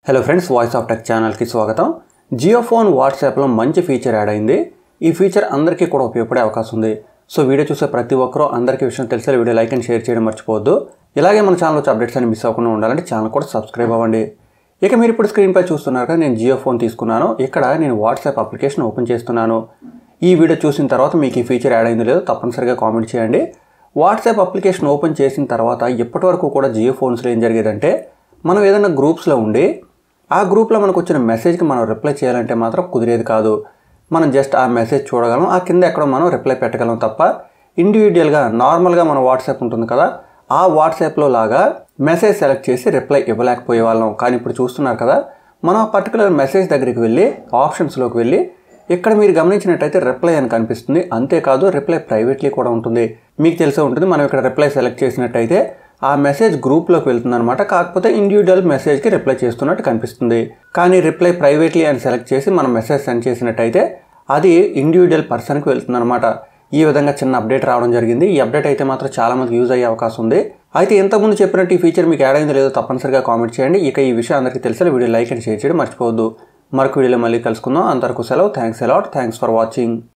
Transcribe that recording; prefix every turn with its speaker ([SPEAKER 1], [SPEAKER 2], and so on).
[SPEAKER 1] Hello friends, voice of tech ఛానల్కి స్వాగతం. Jio phone వాట్సాప్లో మంచి ఫీచర్ యాడ్ అయింది. ఈ ఫీచర్ అందరికీ కూడా ఉపయోగపడే అవకాశం ఉంది. సో వీడియో చూసే ప్రతి ఒక్కరూ అందరికీ విషయం తెలిసే వీడియో లైక్ అండ్ షేర్ చేయడం మర్చిపోవద్దు. ఇలాగే మన ఛానల్ వచ్చే అప్డేట్స్ అని మిస్ అవ్వకుండా ఉండాలంటే ఛానల్ కూడా సబ్స్క్రైబ్ అవ్వండి. ఇక మీరు ఇప్పుడు స్క్రీన్పై చూస్తున్నారు కదా, నేను జియో ఫోన్ తీసుకున్నాను. ఇక్కడ నేను వాట్సాప్ అప్లికేషన్ ఓపెన్ చేస్తున్నాను. ఈ వీడియో చూసిన తర్వాత మీకు ఈ ఫీచర్ యాడ్ అయిందో లేదో తప్పనిసరిగా కామెంట్ చేయండి. వాట్సాప్ అప్లికేషన్ ఓపెన్ చేసిన తర్వాత ఇప్పటి వరకు కూడా జియో ఫోన్స్లో ఏం జరిగేదంటే, మనం ఏదైనా గ్రూప్స్లో ఉండి ఆ గ్రూప్లో మనకు వచ్చిన మెసేజ్కి మనం రిప్లై చేయాలంటే మాత్రం కుదిరేది కాదు. మనం జస్ట్ ఆ మెసేజ్ చూడగలం, ఆ కింద ఎక్కడో మనం రిప్లై పెట్టగలం తప్ప ఇండివిజువల్గా నార్మల్గా మన వాట్సాప్ ఉంటుంది కదా, ఆ వాట్సాప్లో లాగా మెసేజ్ సెలెక్ట్ చేసి రిప్లై ఇవ్వలేకపోయే వాళ్ళం. కానీ ఇప్పుడు చూస్తున్నారు కదా, మనం ఆ పర్టికులర్ మెసేజ్ దగ్గరికి వెళ్ళి ఆప్షన్స్లోకి వెళ్ళి ఇక్కడ మీరు గమనించినట్టయితే రిప్లై అని కనిపిస్తుంది. అంతేకాదు రిప్లై ప్రైవేట్లీ కూడా ఉంటుంది. మీకు తెలిసే ఉంటుంది, మనం ఇక్కడ రిప్లై సెలెక్ట్ చేసినట్టయితే ఆ మెసేజ్ గ్రూప్లోకి వెళ్తుంది అనమాట. కాకపోతే ఇండివిజువల్ మెసేజ్కి రిప్లై చేస్తున్నట్టు కనిపిస్తుంది. కానీ రిప్లై ప్రైవేట్లీ అని సెలెక్ట్ చేసి మనం మెసేజ్ సెండ్ చేసినట్టయితే అది ఇండివిజువల్ పర్సన్కి వెళ్తుంది అనమాట. ఈ విధంగా చిన్న అప్డేట్ రావడం జరిగింది. ఈ అప్డేట్ అయితే మాత్రం చాలా మందికి యూజ్ అయ్యే అవకాశం ఉంది. అయితే ఇంతకుముందు చెప్పినట్టు ఈ ఫీచర్ మీకు యాడ్ అయిందో లేదో తప్పనిసరిగా కామెంట్ చేయండి. ఇక ఈ విషయం అందరికీ తెలిసిన వీడియో లైక్ అండ్ షేర్ చేయడం మర్చిపోవద్దు. మరొక వీడియోలో మళ్ళీ కలుసుకుందాం. అంతవరకు సెలవు. Thanks a lot. Thanks for watching.